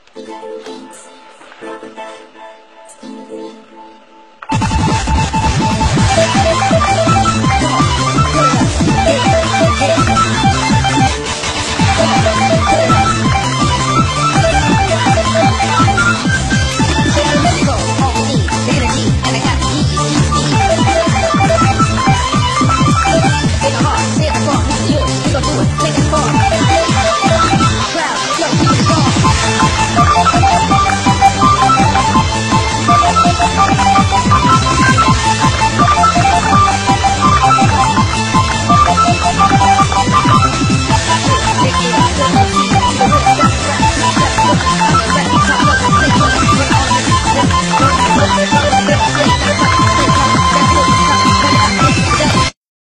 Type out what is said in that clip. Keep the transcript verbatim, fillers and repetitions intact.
Take a heart, say it for, you, you go do it, take it for.